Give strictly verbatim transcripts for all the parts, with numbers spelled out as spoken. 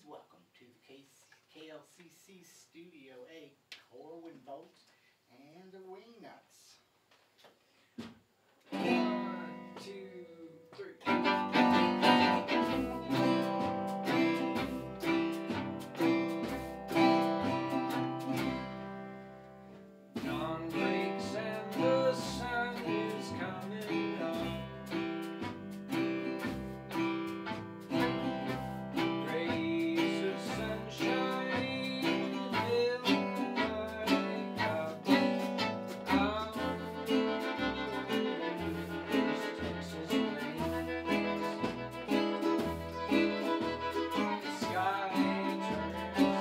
please welcome to the K L C C Studio A, Corwin and the Wingnuts. One, two, three. Dawn breaks and the sun is coming up. Rays of sunshine fill my cup. Out of this Texas rain, the sky turns to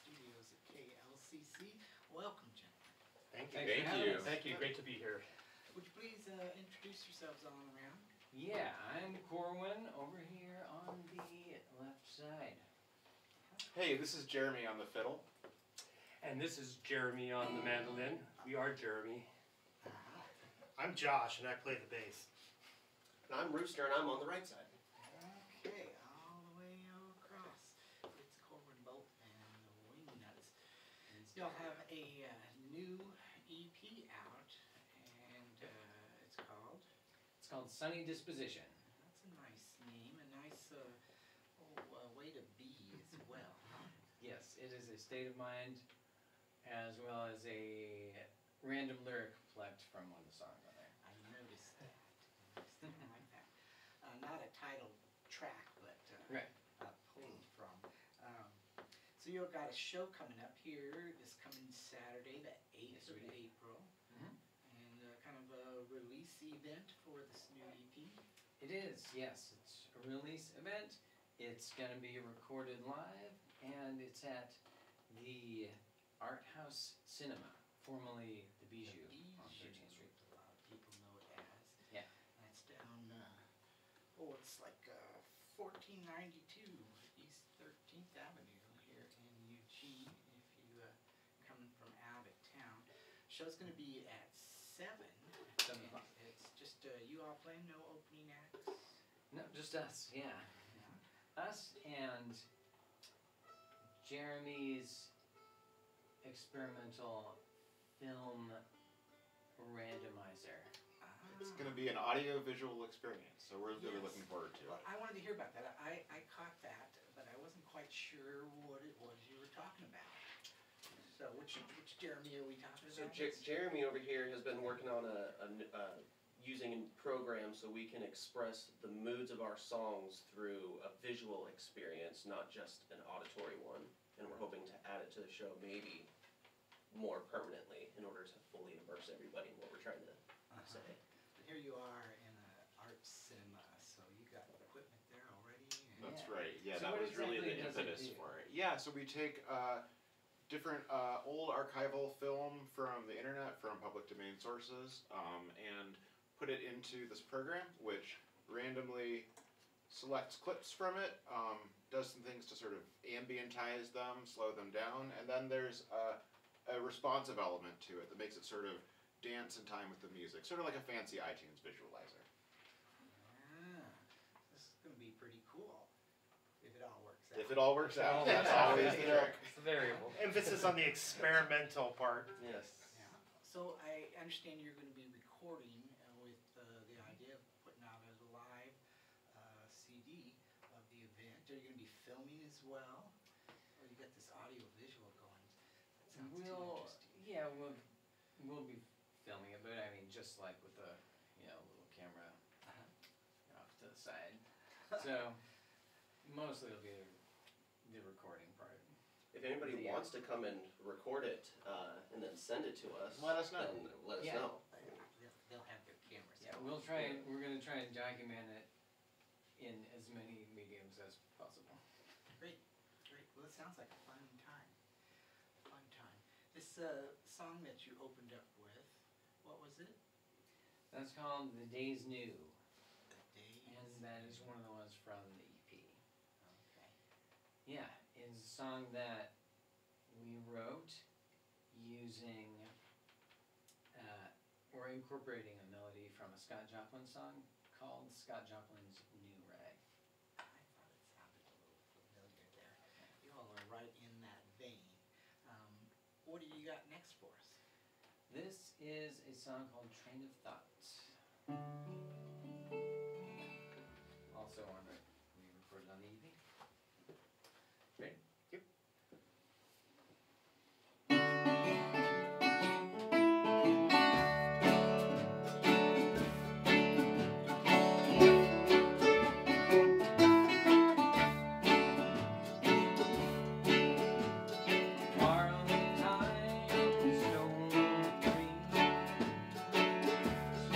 Welcome, gentlemen. Thank you. Thank Thank you. you. Thank you. Great to be here. Would you please uh, introduce yourselves all around? Yeah, I'm Corwin over here on the left side. Hey, this is Jeremy on the fiddle. And this is Jeremy on the mandolin. We are Jeremy. I'm Josh, and I play the bass. And I'm Rooster, and I'm on the right side. Okay, all the way across. It's Corwin Bolt and the Wingnuts. Y'all have a uh, new E P out, and uh, it's called? It's called Sunny Disposition. That's a nice name, a nice uh, oh, uh, way to be as well. Yes, it is a state of mind as well as a random lyric plucked from one of the songs on there. I noticed that. I noticed that. I like that. Uh, not a title track, but uh, Right. uh, pulled from. Um, so you've got a show coming up here this coming Saturday, the eighth Yes, of we do. April, Mhm. and uh, kind of a release event for this new E P. It is, yes. It's a release event. It's going to be recorded live, and it's at the Art House Cinema, formerly the Bijou on thirteenth Street. A lot of people know it as. Yeah. That's down, uh, oh, it's like uh, fourteen ninety-two East thirteenth Avenue here in Eugene, if you uh, coming from out of town. Show's gonna be at seven. Seven and o'clock. It's just uh, you all playing, no opening acts. No, just us, yeah. Yeah. Us and Jeremy's experimental film randomizer. It's Ah. going to be an audio-visual experience, so we're really Yes. looking forward to Well, it. I wanted to hear about that. I, I caught that, but I wasn't quite sure what it was you were talking about. So which which Jeremy are we talking So about? Jer- Jeremy over here has been working on a, a n- uh, using a program so we can express the moods of our songs through a visual experience, not just an auditory one. And we're hoping to add it to the show maybe more permanently in order to fully immerse everybody in what we're trying to Uh-huh. say. Here you are in an art cinema, so you got equipment there already. And That's Yeah. right. Yeah, So that what was really exactly the does it impetus do? for it. Yeah, so we take uh, different uh, old archival film from the internet, from public domain sources, um, and put it into this program, which randomly selects clips from it, um, does some things to sort of ambientize them, slow them down, and then there's a, a responsive element to it that makes it sort of dance in time with the music, sort of like a fancy iTunes visualizer. Ah, this is gonna be pretty cool if it all works out. If it all works out, all that's works out. always the trick. It's the variable. Emphasis on the experimental part. Yes. Yeah. So I understand you're gonna be recording uh, with uh, the idea of putting out a live uh, C D of the event. Are you gonna be filming as well? Or you got this audio visual going? That sounds too We'll, interesting. yeah, we'll, we'll be filming it, but I mean, just like with the, you know, little camera Uh-huh. off to the side. So, mostly it'll be the recording part. If anybody Yeah. wants to come and record it uh, and then send it to us, Let us know. then let us Yeah. know. They'll, they'll have their cameras. Yeah, we'll try, and we're gonna try and document it in as many mediums as possible. Great, great. Well, it sounds like a fun time. Fun time. This uh, song that you opened up with, what was it? That's called The Days New, The Days. and that is one of the ones from the E P. Okay. Yeah, it's a song that we wrote using, uh, or incorporating a melody from a Scott Joplin song called Scott Joplin's New Rag. I thought it sounded a little familiar there. You all are right in that vein. Um, what do you got next for us? This is a song called Train of Thought. Also on the, we recorded on the E P. Ready? Yep. Borrowed time, stone tree,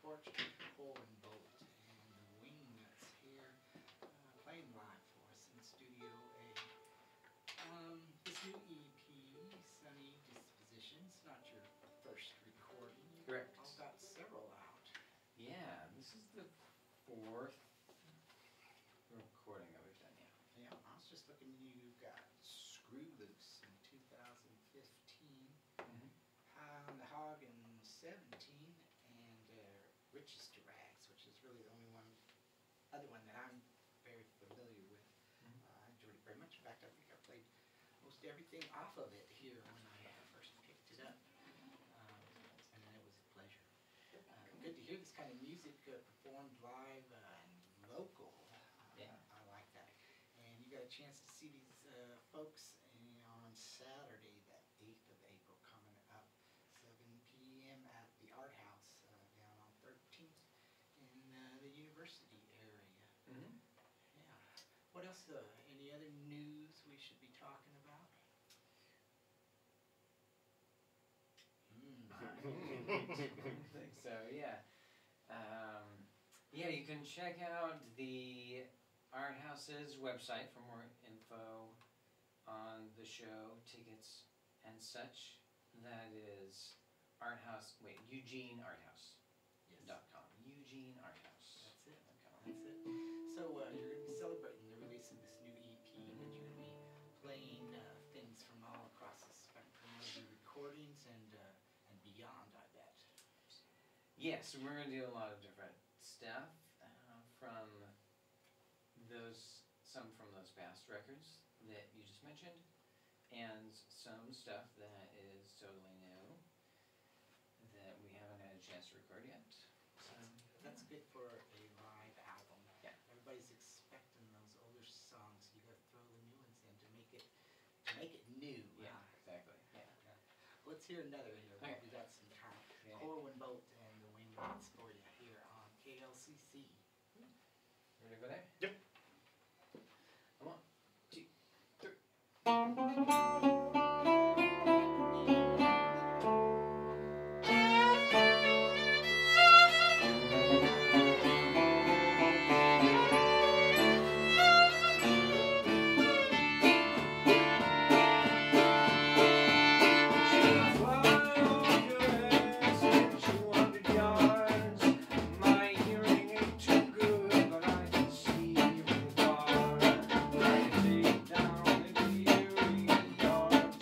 Porch, Corwin Bolt, and the Wingnuts here, uh, playing live for us in Studio A. Um, this new E P, Sunny Dispositions, not your first recording. You've Correct. all got several out. Yeah, this is the fourth recording that we've done, yeah. Yeah, I was just looking, you've got Screw Loose in two thousand fifteen, Mhm. High on the Hog in seventeen, and uh, Riches to Rags, which is really the only one, other one that I'm very familiar with. Mhm. Uh, I enjoyed it very much. In fact, I think I played most everything off of it here when I uh, first picked it up, um, and it was a pleasure. Uh, good to hear this kind of music uh, performed live uh, and local. Uh, Yeah. I like that. And you got a chance to see these uh, folks uh, on Saturday, the eighth of April, coming up, seven p m at the Art House uh, down on thirteenth in uh, the university area. Mhm. Yeah. What else? Uh, any other news we should be talking about? Mm. I think so, yeah. Um, yeah, you can check out the Art House's website for more info on the show, tickets, and such. That is Art House, wait, Eugene Art House Yes. dot com. Eugene Art House. That's it. dot com. That's it. So uh, you're going to be celebrating the release of this new E P, but you're going to be playing uh, things from all across the spectrum of your recordings and uh, and beyond, I bet. Yes, we're gonna do a lot of different stuff uh, from those, some from those past records that you just mentioned, and some stuff that is totally new that we haven't had a chance to record yet. So, That's good for a live album. Yeah. Everybody's expecting those older songs. You got to throw the new ones in to make it to make it new. yeah, huh? exactly. Yeah. Let's hear another here. Okay. We got some time. Yeah. Corwin Bolt and the Wingnuts for you here on K L C C. Ready to go there? Yep. One, two, three. My hearing ain't too good, but I can see from far. I can take down the hearing dark.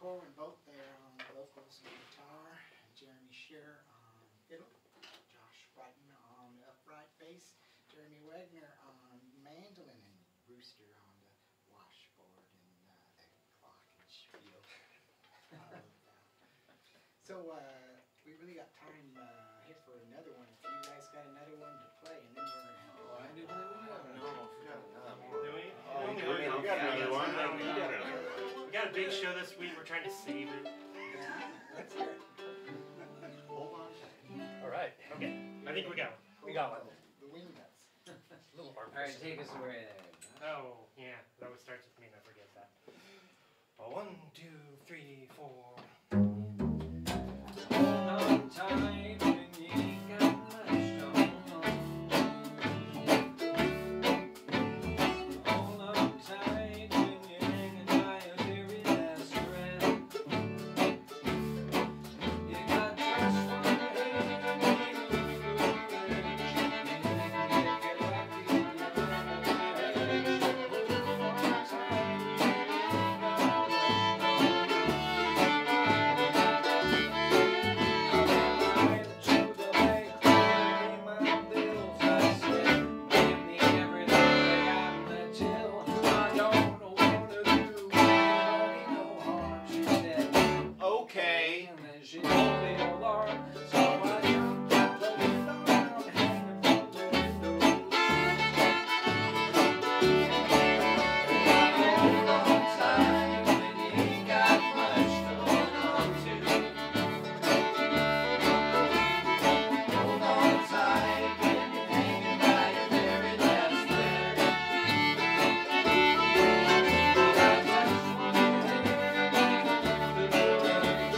Corwin both there on vocals and guitar, Jeremy Shearer on fiddle, Josh Brighton on the upright bass, Jeremy Wagner on mandolin, and Brewster on the washboard and uh, the glockenspiel. Uh, so uh, we really got time uh, here for another one. If you guys got another one to play, and then we're gonna have. Oh, I do believe we have No, we got another one. Do we? Oh, We we do. got we got another one. We got another one. We got a big show this week. We're trying to save it. Let's hear it. Hold on. All right. Okay. I think we got one. We got one. The Wingnuts. A little arm All right, twisting. take us away there. Oh, yeah. That always starts with me and I forget that. Oh, one, two, three, four. Hold on tight when you ain't got much to hold on to. Hold on tight when you're hanging by your very last breath. You got just one hand to make a foolish. You can get lucky if you're on the edge. Hold on tight when you ain't got much to hold on to. Okay. She told the alarm, so I jumped out the window and I'm hanging from the window. Hold on tight when you ain't got much to hold on to. Hold on tight when you're hanging by your very last thread. You got just one hand to make a foolish.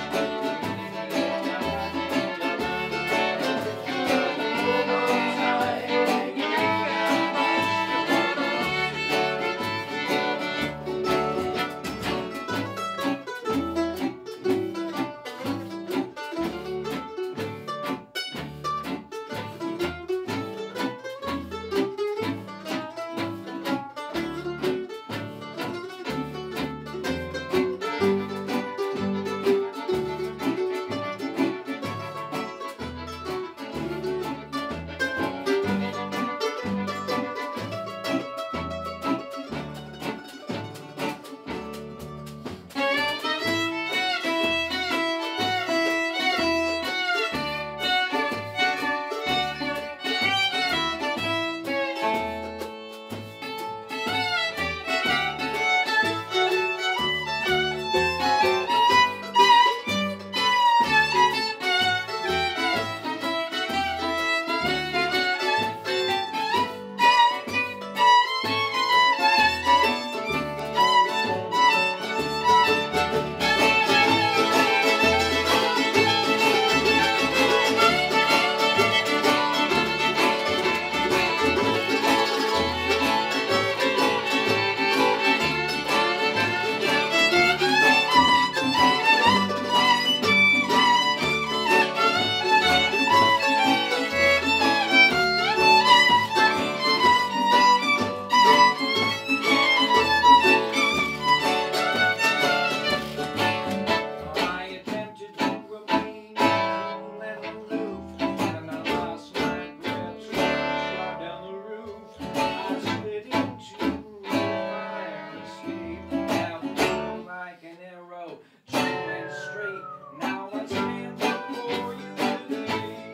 I attempted to remain cool and aloof, and I lost my grip, slid down the roof. I slid into a fire escape, that flew like an arrow, true and straight. Now I stand before you today.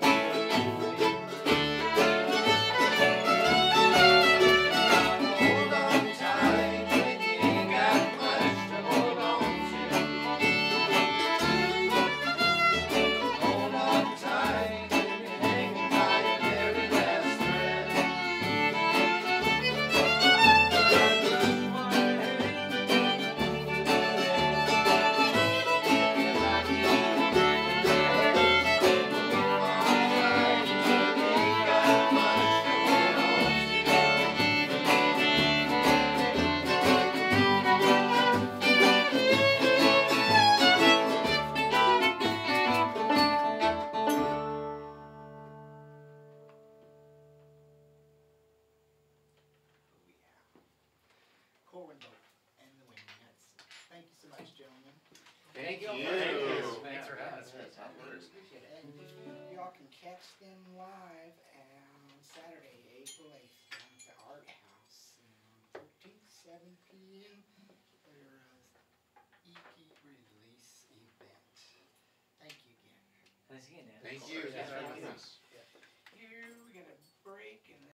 Hold on tight when you ain't got much to hold on to. Hold on tight when you're hanging by your very last thread. Just one hand to make a foolish. Get lucky if you're on the edge. Hold on tight when you ain't got much to hold on to. Who we have? Corwin both and the Wingnuts. Thank you so much, gentlemen. Thank y'all you. for having Thank you. us. Thanks for having us. Yes, that works. Appreciate it. And y'all can catch them live on Saturday, April eighth, down at the Art House on thirteenth, seven P M for their uh, E P release event. Thank you again. Thanks again, Dan. Thank Of you. course. Thanks for Yeah. having us.